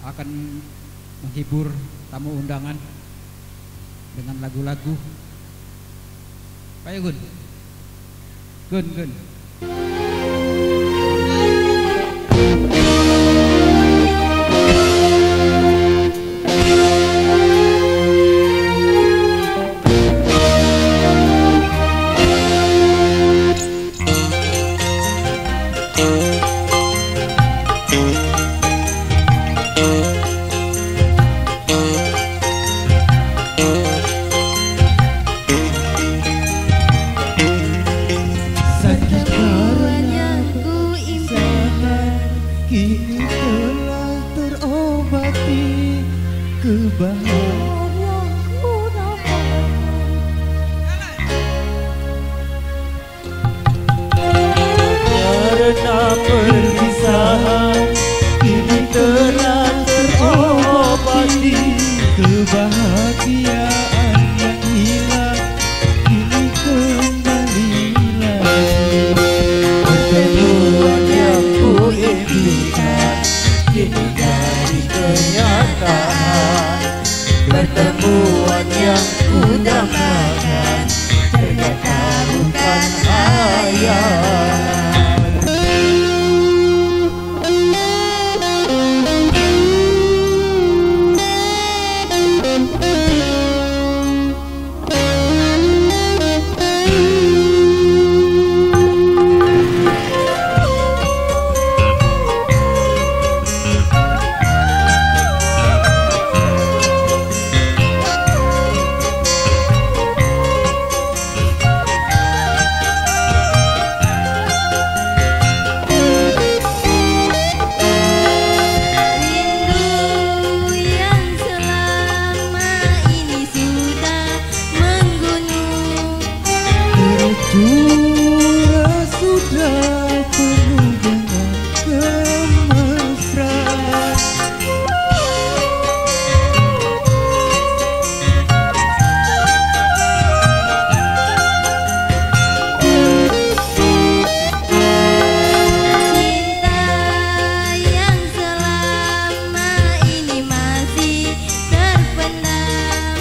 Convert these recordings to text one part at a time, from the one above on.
akan menghibur tamu undangan dengan lagu-lagu. Ayo Gun. Gun. Kini telah terobati kebahagiaanku karena perpisahan. Kini telah terobati kebahagiaan yang hilang. Kini kembali lagi pertemuan yang ku impikan kini jadi kenyataan. Pertemuan yang ku dambakan ternyata bukan hayalan. Jua sudah penuh dengan kemesraan. Cinta yang selama ini masih terpendam.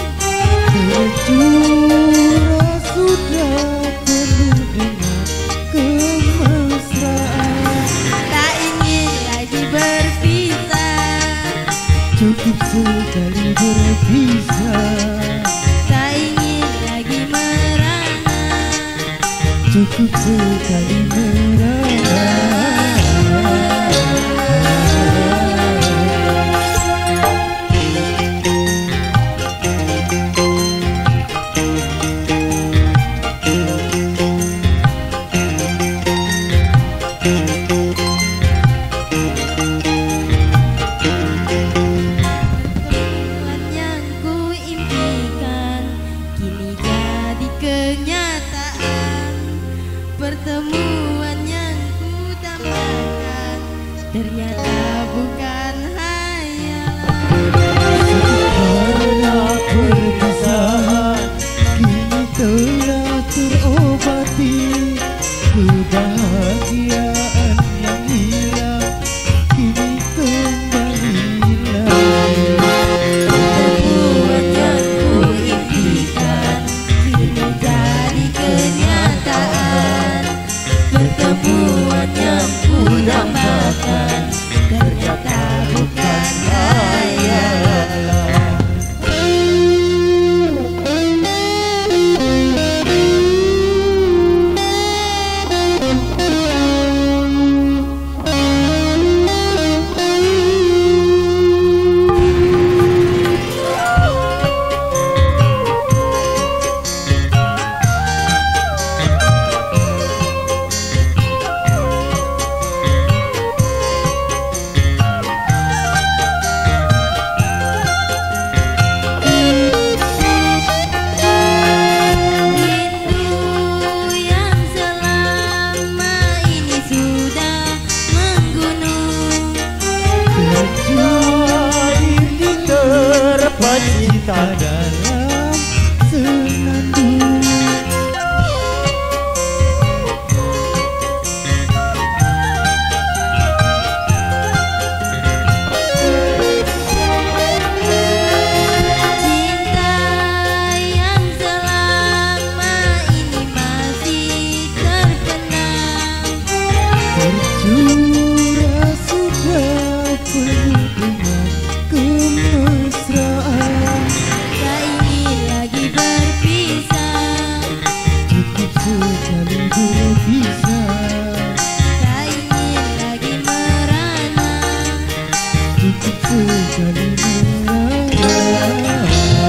Jua sudah cukup sekali berpisah, tak ingin lagi merana. cukup sekali merana. Pertemuan yang ku dambakan ternyata bukan hayalan. Karena perpisahan kini telah terobati kebahagiaan yang hilang. Kini kembali lagi pertemuan yang ku impikan kini jadi kenyataan. Pertemuan yang ku dambakan ternyata bukan hayalan. Cinta dalam senandung. penuh dengan kemesraan. Tak ingin lagi berpisah, Cukup sekali berpisah. tak ingin lagi merana. Cukup sekali merana.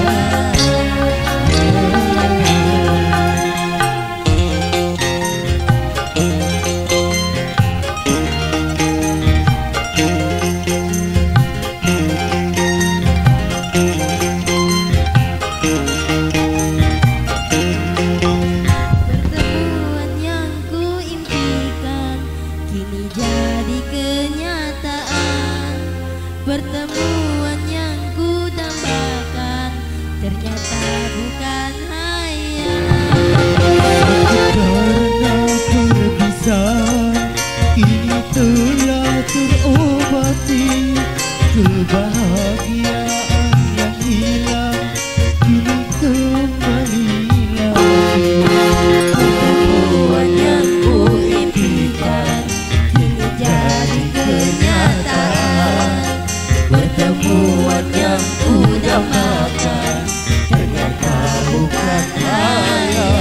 Pertemuan yang ku impikan kini jadi kenyataan. Pertemuan yang ku dambakan ternyata bukan hayalan. Karena perpisahan kini telah terobati. Kebahagiaan yang hilang kini kembali lagi. Pertemuan yang ku impikan kini jadi kenyataan. Pertemuan yang ku dambakan ternyata bukan hayalan.